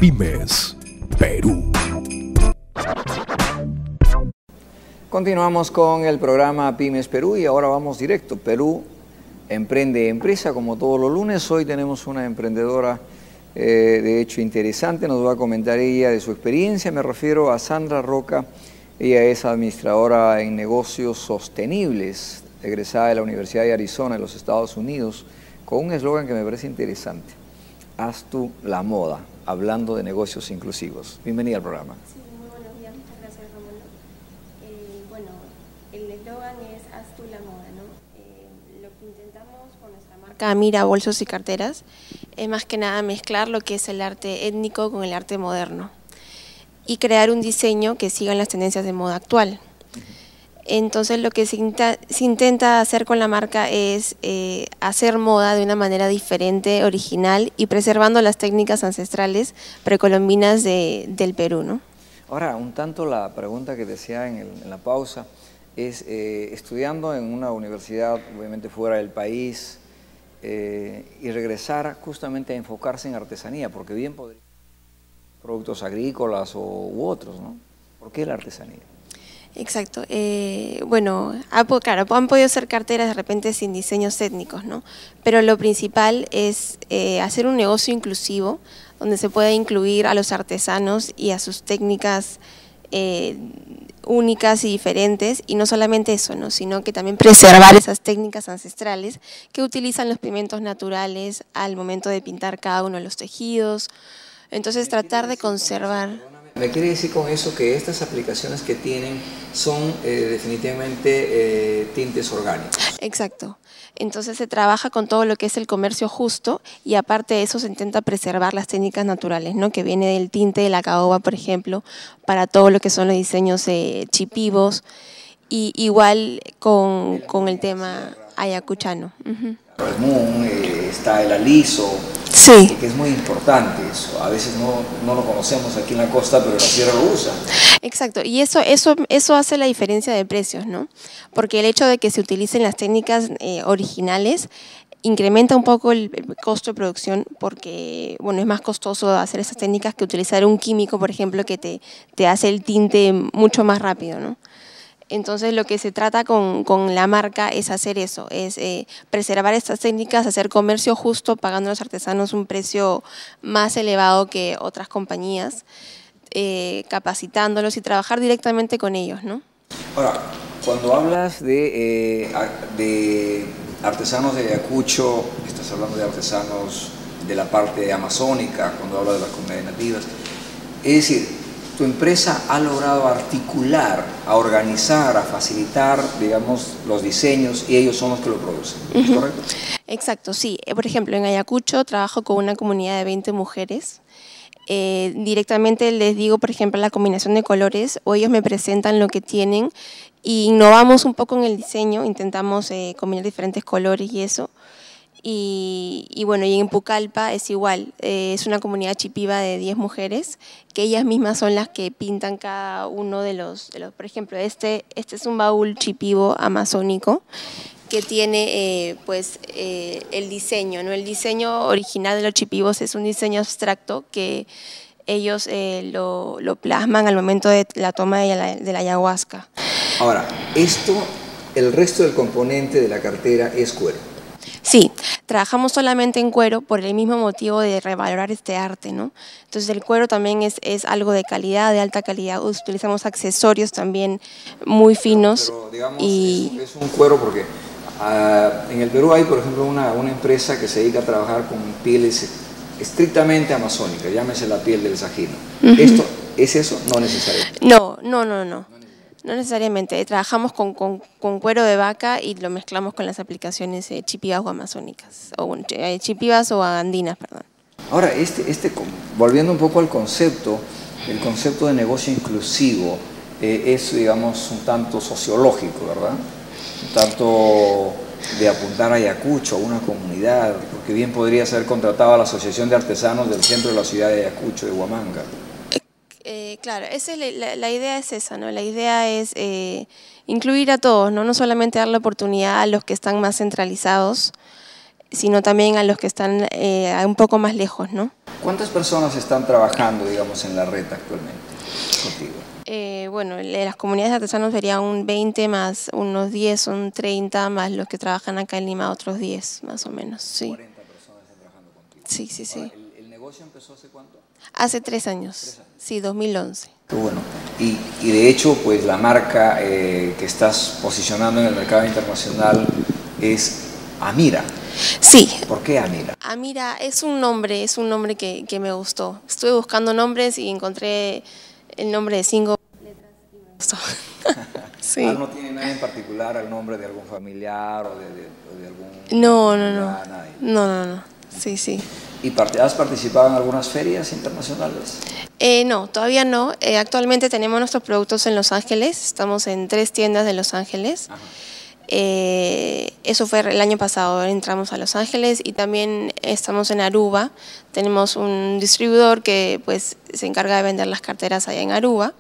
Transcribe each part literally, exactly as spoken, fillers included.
Pymes Perú. Continuamos con el programa Pymes Perú y ahora vamos directo. Perú Emprende Empresa, como todos los lunes. Hoy tenemos una emprendedora eh, de hecho interesante, nos va a comentar ella de su experiencia. Me refiero a Sandra Roca. Ella es administradora en negocios sostenibles, egresada de la Universidad de Arizona, en los Estados Unidos, con un eslogan que me parece interesante: haz tú la moda, hablando de negocios inclusivos. Bienvenida al programa. Sí, muy buenos días, muchas gracias, Rómulo. Eh, bueno, el eslogan es haz tú la moda, ¿no? Eh, lo que intentamos con nuestra marca Mira Bolsos y Carteras es más que nada mezclar lo que es el arte étnico con el arte moderno y crear un diseño que siga las tendencias de moda actual. Entonces lo que se, intenta, se intenta hacer con la marca es eh, hacer moda de una manera diferente, original y preservando las técnicas ancestrales precolombinas de, del Perú, ¿no? Ahora, un tanto la pregunta que decía en, el, en la pausa es, eh, estudiando en una universidad, obviamente fuera del país, eh, y regresar justamente a enfocarse en artesanía, porque bien podría ser productos agrícolas o, u otros, ¿no? ¿Por qué la artesanía? Exacto. Eh, bueno, ha, claro, han podido ser carteras de repente sin diseños étnicos, ¿no? Pero lo principal es eh, hacer un negocio inclusivo donde se pueda incluir a los artesanos y a sus técnicas eh, únicas y diferentes, y no solamente eso, ¿no? Sino que también preservar esas técnicas ancestrales que utilizan los pigmentos naturales al momento de pintar cada uno de los tejidos. Entonces tratar de conservar. ¿Me quiere decir con eso que estas aplicaciones que tienen son eh, definitivamente eh, tintes orgánicos? Exacto. Entonces se trabaja con todo lo que es el comercio justo y aparte de eso se intenta preservar las técnicas naturales, ¿no? Que viene del tinte de la caoba, por ejemplo, para todo lo que son los diseños eh, chipivos, y igual con, con el tema ayacuchano. Uh-huh. El moon, eh, está el aliso, sí, que es muy importante eso. A veces no, no lo conocemos aquí en la costa, pero en la sierra lo usan. Exacto, y eso, eso, eso hace la diferencia de precios, ¿no? Porque el hecho de que se utilicen las técnicas eh, originales incrementa un poco el, el costo de producción, porque bueno, es más costoso hacer esas técnicas que utilizar un químico, por ejemplo, que te, te hace el tinte mucho más rápido, ¿no? Entonces lo que se trata con, con la marca es hacer eso, es eh, preservar estas técnicas, hacer comercio justo, pagando a los artesanos un precio más elevado que otras compañías, eh, capacitándolos y trabajar directamente con ellos, ¿no? Ahora, cuando hablas de, eh, de artesanos de Ayacucho, estás hablando de artesanos de la parte amazónica, cuando hablas de las comunidades nativas, es decir, tu empresa ha logrado articular, a organizar, a facilitar, digamos, los diseños, y ellos son los que lo producen, ¿es uh-huh. correcto? Exacto, sí. Por ejemplo, en Ayacucho trabajo con una comunidad de veinte mujeres. Eh, directamente les digo, por ejemplo, la combinación de colores, o ellos me presentan lo que tienen, y innovamos un poco en el diseño, intentamos eh, combinar diferentes colores y eso. Y, y bueno, y en Pucallpa es igual, eh, es una comunidad chipiva de diez mujeres, que ellas mismas son las que pintan cada uno de los, de los por ejemplo, este, este es un baúl chipivo amazónico que tiene eh, pues eh, el diseño, ¿no? El diseño original de los chipivos es un diseño abstracto que ellos eh, lo, lo plasman al momento de la toma de la, de la ayahuasca. Ahora, esto, el resto del componente de la cartera es cuero. Sí, trabajamos solamente en cuero por el mismo motivo de revalorar este arte, ¿no? Entonces el cuero también es, es algo de calidad, de alta calidad. Utilizamos accesorios también muy finos. Pero, pero digamos, y... es, es un cuero porque uh, en el Perú hay, por ejemplo, una, una empresa que se dedica a trabajar con pieles estrictamente amazónicas, llámese la piel del sajino. Uh-huh. ¿Esto es eso? No necesariamente. No, no, no, no. No necesariamente, trabajamos con, con, con cuero de vaca y lo mezclamos con las aplicaciones eh, chipivas o amazónicas, o eh, chipivas o andinas, perdón. Ahora, este, este, volviendo un poco al concepto, el concepto de negocio inclusivo eh, es, digamos, un tanto sociológico, ¿verdad? Un tanto de apuntar a Ayacucho, a una comunidad, porque bien podría ser contratado a la Asociación de Artesanos del centro de la ciudad de Ayacucho, de Huamanga. Eh, claro, esa es la, la, la idea es esa, ¿no? La idea es eh, incluir a todos, ¿no? No solamente dar la oportunidad a los que están más centralizados, sino también a los que están eh, un poco más lejos, ¿no? ¿Cuántas personas están trabajando, digamos, en la red actualmente contigo? Eh, bueno, de las comunidades de artesanos sería un veinte más unos diez, son treinta más los que trabajan acá en Lima, otros diez más o menos, sí. cuarenta personas están trabajando contigo. Sí, sí, sí. Ahora, ¿el, el negocio empezó hace cuánto? Hace tres años, ¿Tres años? Sí, dos mil once. Qué bueno. Y, y de hecho, pues la marca eh, que estás posicionando en el mercado internacional es Amira. Sí. ¿Por qué Amira? Amira es un nombre, es un nombre que, que me gustó. Estuve buscando nombres y encontré el nombre de cinco letras y me gustó. Sí. Ah, ¿no tiene nada en particular al nombre de algún familiar o de, de, o de algún... No, no, no. Ah, nadie. No, no, no. Sí, sí. ¿Y part- has participado en algunas ferias internacionales? Eh, no, todavía no. Eh, actualmente tenemos nuestros productos en Los Ángeles. Estamos en tres tiendas de Los Ángeles. Ajá. Eh, eso fue el año pasado, entramos a Los Ángeles y también estamos en Aruba. Tenemos un distribuidor que pues se encarga de vender las carteras allá en Aruba.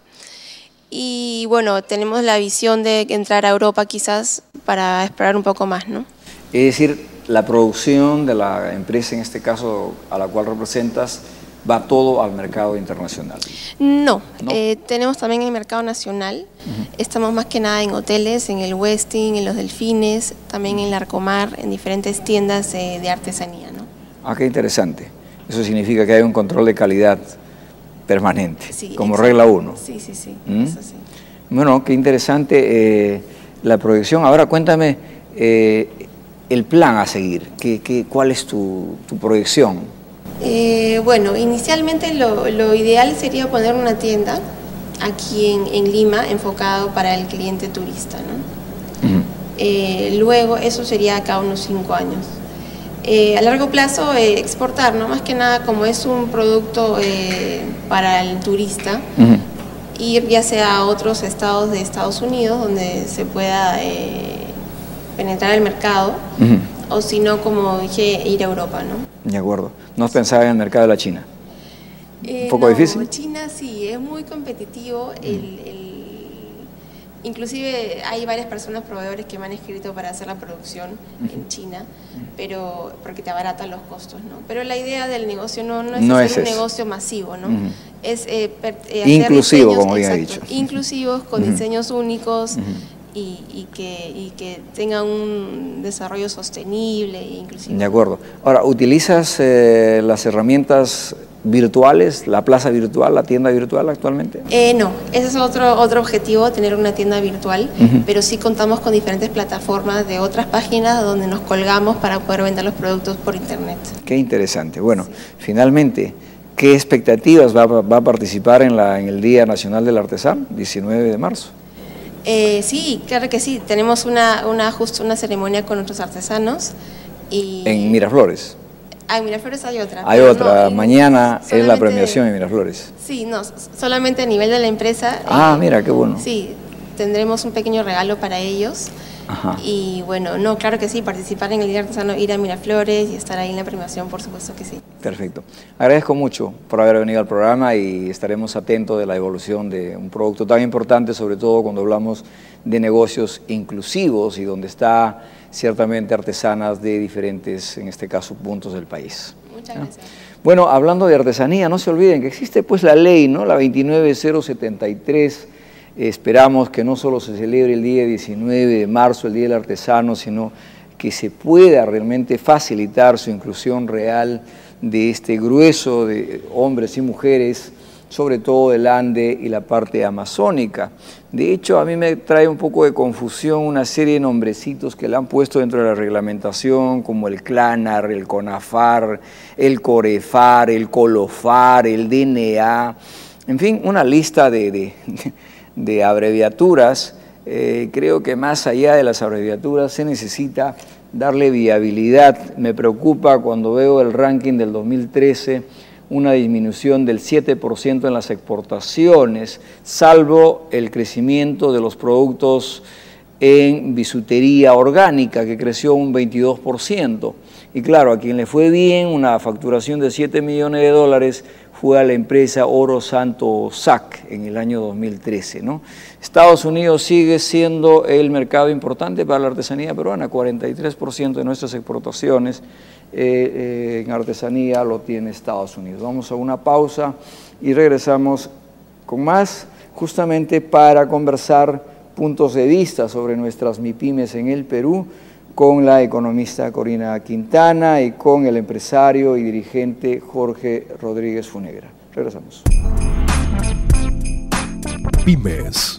Y bueno, tenemos la visión de entrar a Europa quizás para esperar un poco más, ¿no? Es decir, la producción de la empresa, en este caso a la cual representas, va todo al mercado internacional. No, ¿No? Eh, tenemos también el mercado nacional. Uh-huh. Estamos más que nada en hoteles, en el Westin, en los Delfines, también en Larcomar, en diferentes tiendas eh, de artesanía, ¿no? Ah, qué interesante. Eso significa que hay un control de calidad permanente, sí, como exacto. regla uno. Sí, sí, sí, ¿Mm? Eso sí. Bueno, qué interesante eh, la proyección. Ahora cuéntame eh, el plan a seguir. ¿Qué, qué, ¿Cuál es tu, tu proyección? Eh, bueno, inicialmente lo, lo ideal sería poner una tienda aquí en, en Lima enfocado para el cliente turista, ¿no? Uh-huh. eh, luego eso sería acá unos cinco años. Eh, a largo plazo eh, exportar, ¿no? Más que nada como es un producto eh, para el turista, uh-huh. ir ya sea a otros estados de Estados Unidos donde se pueda eh, penetrar el mercado, uh-huh. o si no, como dije, ir a Europa, ¿no? De acuerdo. ¿No has pensado en el mercado de la China? Eh, ¿Un poco no, difícil? China sí, es muy competitivo. Mm. El, el, inclusive hay varias personas, proveedores, que me han escrito para hacer la producción mm. en China, pero porque te abaratan los costos, ¿no? Pero la idea del negocio no, no es no hacer es un eso. negocio masivo, ¿no? Mm. Es eh, per, eh, hacer inclusivo, diseños, como bien ha exacto, dicho. inclusivos, con mm. diseños únicos. Mm. Y, y, que, y que tenga un desarrollo sostenible e inclusive. De acuerdo. Ahora, ¿utilizas eh, las herramientas virtuales, la plaza virtual, la tienda virtual actualmente? Eh, no, ese es otro, otro objetivo, tener una tienda virtual, uh-huh. pero sí contamos con diferentes plataformas de otras páginas donde nos colgamos para poder vender los productos por internet. Qué interesante. Bueno, sí. Finalmente, ¿qué expectativas va, va a participar en, la, en el Día Nacional del Artesano, diecinueve de marzo? Eh, sí, claro que sí. Tenemos una, una, justo una ceremonia con nuestros artesanos. Y... ¿En Miraflores? Ah, en Miraflores hay otra. Hay otra. No, Mañana solamente... es la premiación en Miraflores. Sí, no, solamente a nivel de la empresa. Ah, eh, mira, qué bueno. Sí, tendremos un pequeño regalo para ellos. Ajá. Y bueno, no, claro que sí, participar en el Día Artesano, ir a Miraflores y estar ahí en la premiación, por supuesto que sí. Perfecto. Agradezco mucho por haber venido al programa y estaremos atentos de la evolución de un producto tan importante, sobre todo cuando hablamos de negocios inclusivos y donde está ciertamente artesanas de diferentes, en este caso, puntos del país. Muchas gracias. ¿No? Bueno, hablando de artesanía, no se olviden que existe pues la ley, ¿no? La veintinueve mil setenta y tres. Esperamos que no solo se celebre el día diecinueve de marzo, el Día del Artesano, sino que se pueda realmente facilitar su inclusión real de este grueso de hombres y mujeres, sobre todo del Ande y la parte amazónica. De hecho, a mí me trae un poco de confusión una serie de nombrecitos que le han puesto dentro de la reglamentación, como el CLANAR, el CONAFAR, el COREFAR, el COLOFAR, el D N A, en fin, una lista de... de, de de abreviaturas. Eh, creo que más allá de las abreviaturas se necesita darle viabilidad. Me preocupa cuando veo el ranking del dos mil trece, una disminución del siete por ciento en las exportaciones, salvo el crecimiento de los productos en bisutería orgánica, que creció un veintidós por ciento. Y claro, a quien le fue bien, una facturación de siete millones de dólares, fue a la empresa Oro Santo S A C en el año dos mil trece, ¿no? Estados Unidos sigue siendo el mercado importante para la artesanía peruana, cuarenta y tres por ciento de nuestras exportaciones eh, eh, en artesanía lo tiene Estados Unidos. Vamos a una pausa y regresamos con más, justamente para conversar puntos de vista sobre nuestras MIPYMES en el Perú, con la economista Corina Quintana y con el empresario y dirigente Jorge Rodríguez Funegra. Regresamos. Pymes